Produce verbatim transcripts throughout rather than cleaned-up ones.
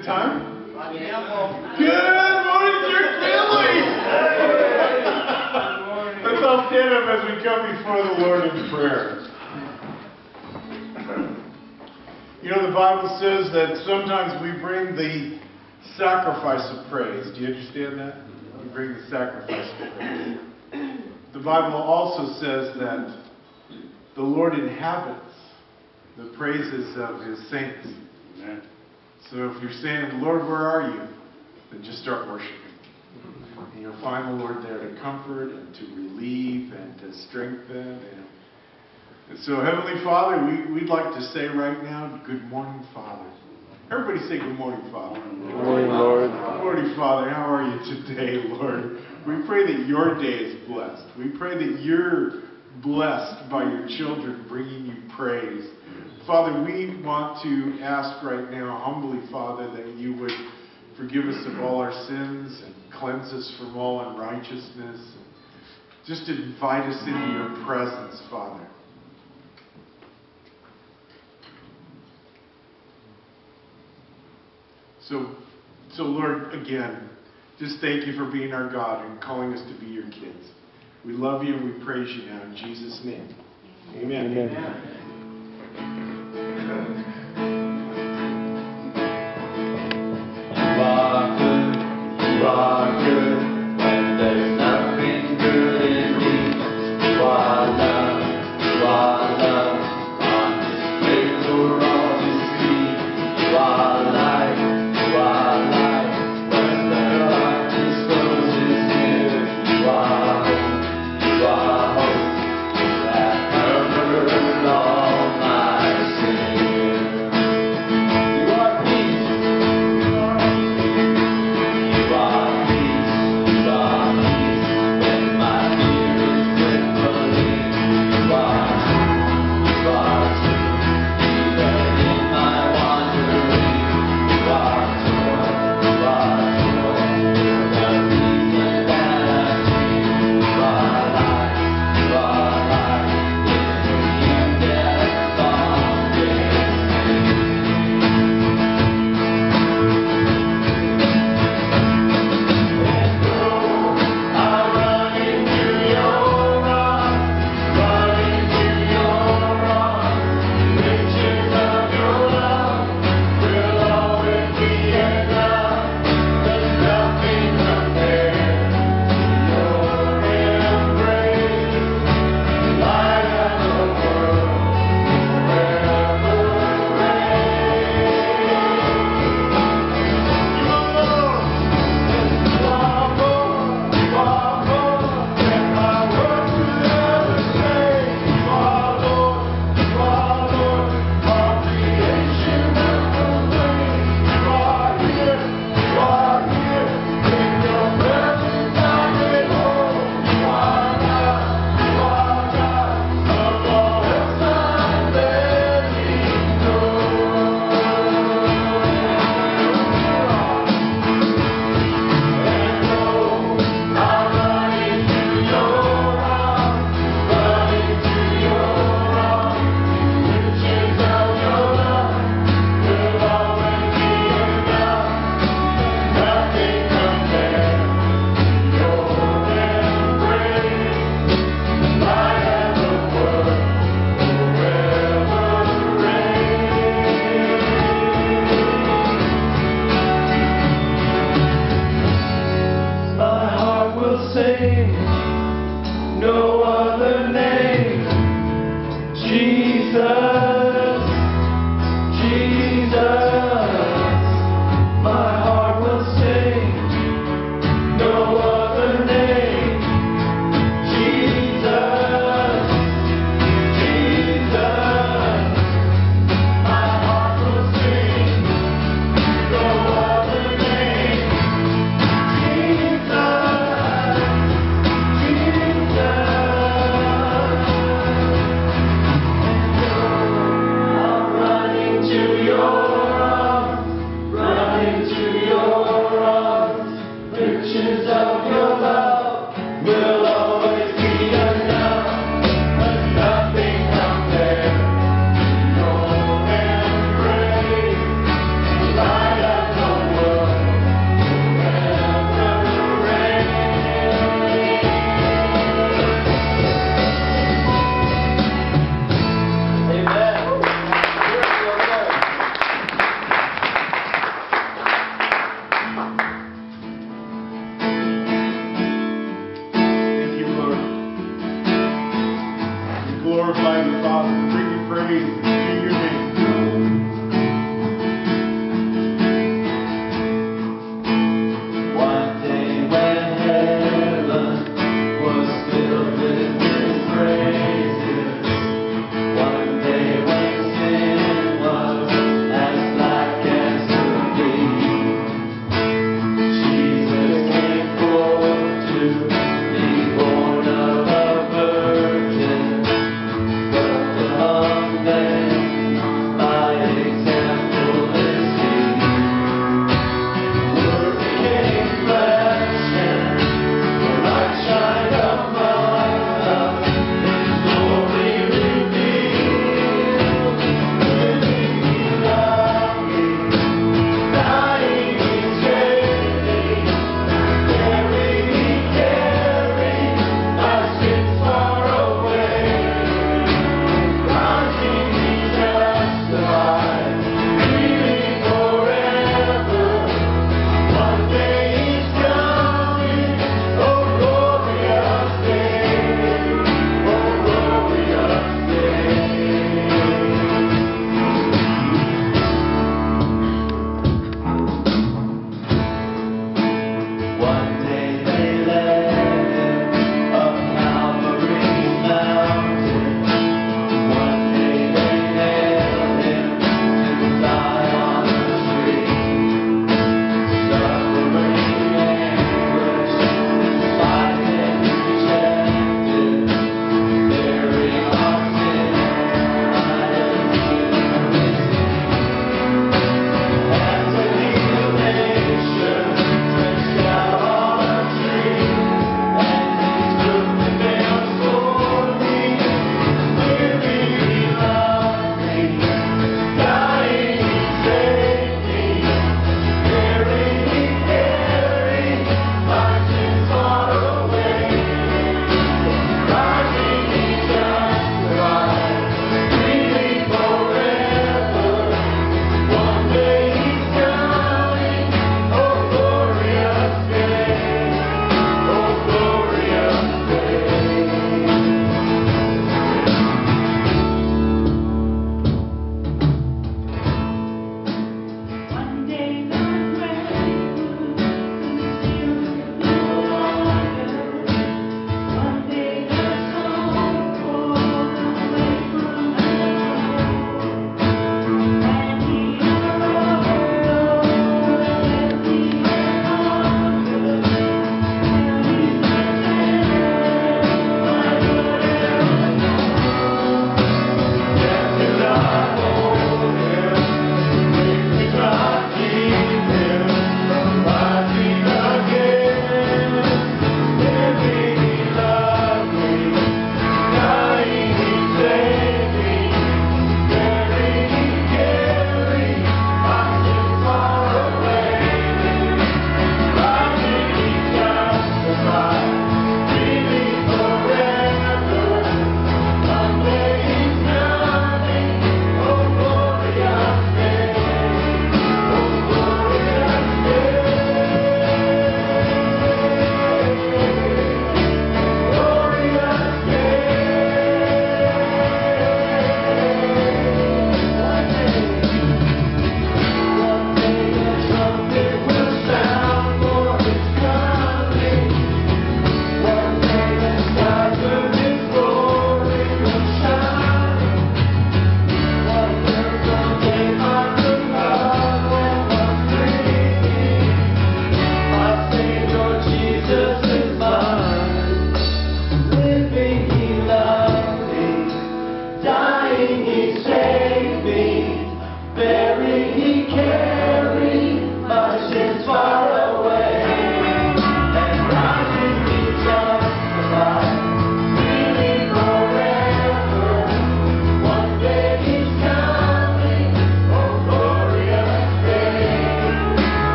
it time? Good morning, church family! Let's all stand up as we come before the Lord in prayer. You know, the Bible says that sometimes we bring the sacrifice of praise. Do you understand that? We bring the sacrifice of praise. The Bible also says that the Lord inhabits the praises of His saints. Amen. So if you're saying, Lord, where are you? Then just start worshiping. And you'll find the Lord there to comfort and to relieve and to strengthen. And, and so, Heavenly Father, we, we'd like to say right now, good morning, Father. Everybody say good morning, Father. Good morning, Lord. Good morning, Father. How are you today, Lord? We pray that your day is blessed. We pray that you're blessed by your children bringing you praise. Father, we want to ask right now, humbly, Father, that you would forgive us of all our sins and cleanse us from all unrighteousness. Just invite us into your presence, Father. So, so Lord, again, just thank you for being our God and calling us to be your kids. We love you and we praise you now in Jesus' name. Amen. Amen. Amen. You are good, you are good, when there's nothing good in me. You are love, you are love, on display for all to see. You are light, you are light, when the darkness closes in. You are hope, you are hope, that covers all. glorify you, Father. We bring you praise to your name. One day when heaven was filled with His praises, one day when sin was as black as could be, Jesus came forth to be born of a virgin, but among them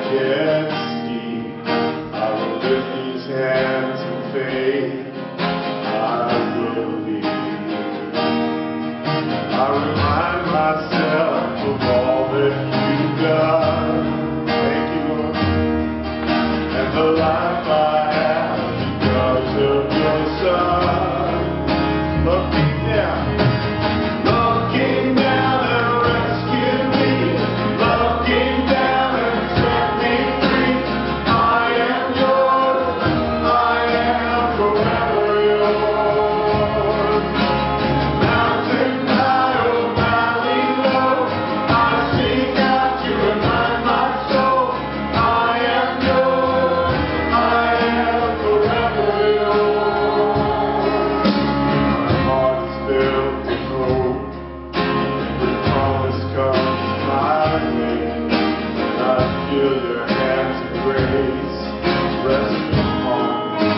gets steep, I will lift these hands in faith. I believe. I remind myself of all that you've done. Thank you, Lord. And the life I have because of your Son. Looking down, looking down and rescued me. Looking down and set me free. I am yours. I am forever yours. Mountain high or valley low, I seek out to remind my soul. I am yours. I am forever yours. My heart is filled with hope. Every promise comes my way. I feel your hands of grace rest upon me.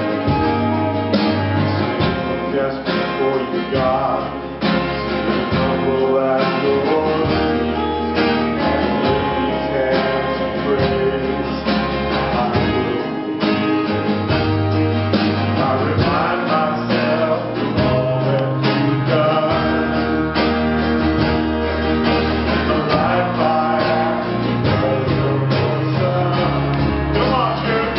Sing desperate for you, God. Sing humble at your feet. And lift these hands of praise. I will believe. I remind myself of all that you've done. And the life I have because of your Son. Come on, church.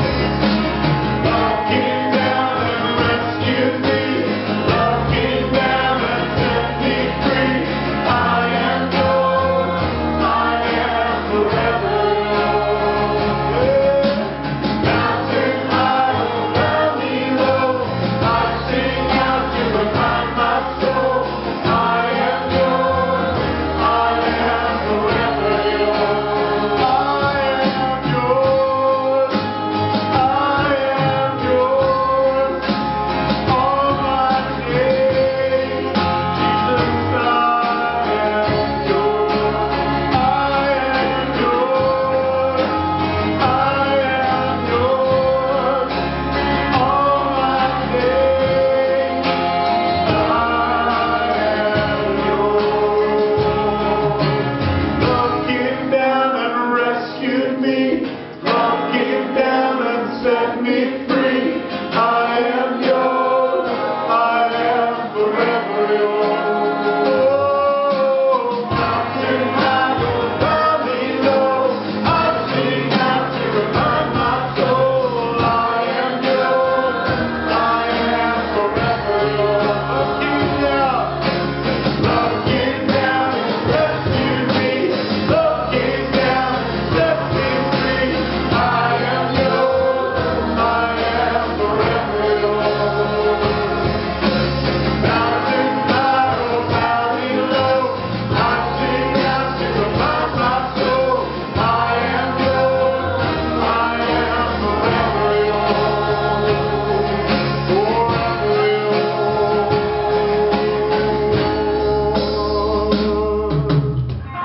Looking down and rescued me. Looking down and set me free. I am yours. I am forever yours. Mountain high or valley low, I sing out to remind my soul. I am yours. I am forever yours. I am yours. I am yours. All my days, Jesus, I am yours. I am yours. I am yours. All my days, I am yours. Looking down and rescued me. Looking down and set me free. I am yours. I am forever yours. Oh, mountain high or valley low, I sing out to remind my soul. I am yours. I am forever yours. Looking down, looking down and rescued me. Looking down and set me free. I am yours. I am forever yours. Mountain high or valley low, I sing out to remind my soul. I am yours. I am forever yours. Forever yours.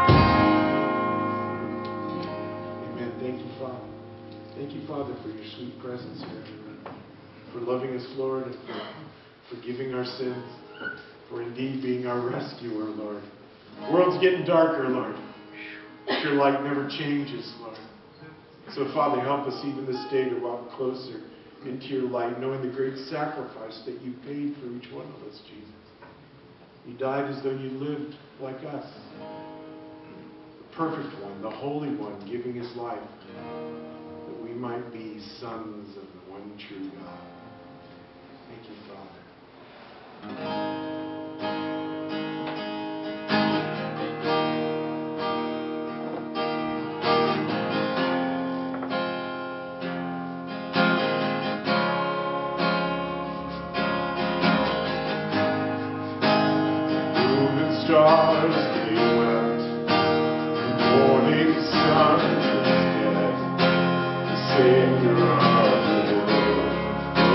Amen. Thank you, Father. Thank you, Father, for your sweet presence here, for loving us, Lord, and for forgiving our sins, for indeed being our rescuer, Lord. The world's getting darker, Lord, but your light never changes, Lord. So, Father, help us even this day to walk closer into your light, knowing the great sacrifice that you paid for each one of us, Jesus. You died as though you lived like us. The perfect one, the holy one, giving his life that we might be sons of the one true God. Thank you, Father. Moon and stars, they wept. The morning sun was dead. The Savior of the world.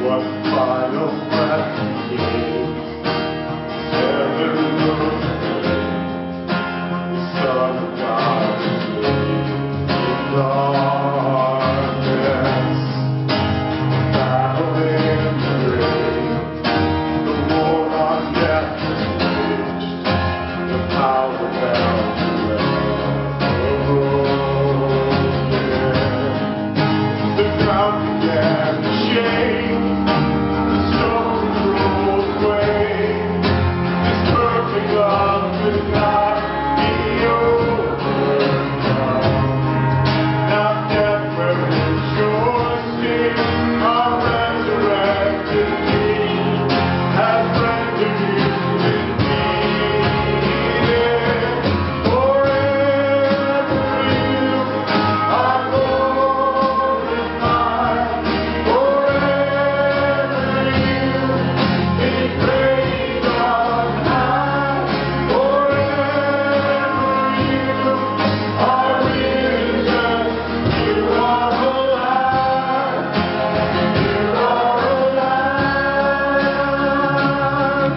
what final breath he gave. Heaven looked away. The Son of God is living in darkness. Battle in the grave. The war on death is waged. The power fell to the ground began to shake. The stones rolled away. This perfect love could not be overcome. Now death, where is your sting? Our resurrected King has rendered you defeated. Forever you are glorified. Forever you be praised on high. Forever you are risen. You are alive. You are alive.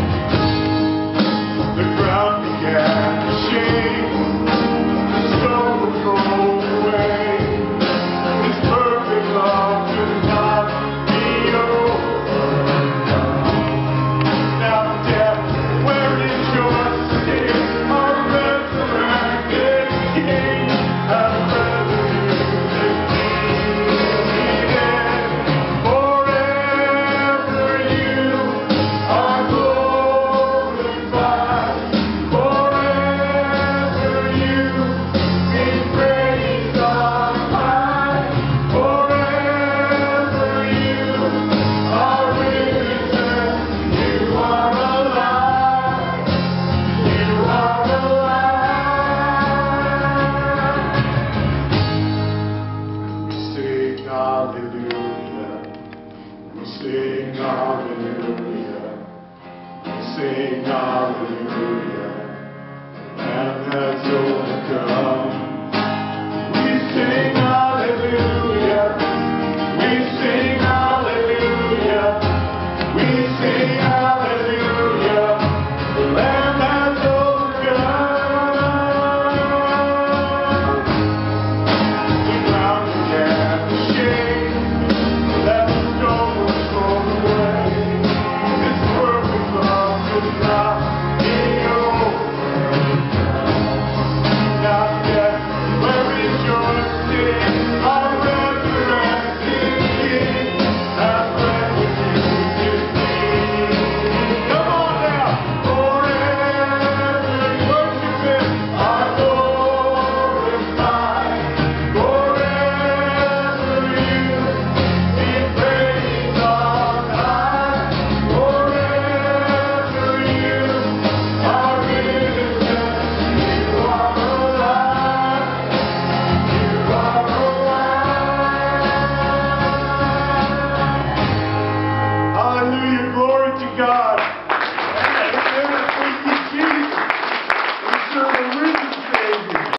The ground began to shake. The stone rolled away. This perfect love could not be overcome. Now death, where is your sting? Our resurrected King has rendered you defeated. Forever you are glorified. Forever you be praised on high. Forever you are risen. You are alive. You are alive. We sing hallelujah. We sing hallelujah. We sing hallelujah. And has overcome.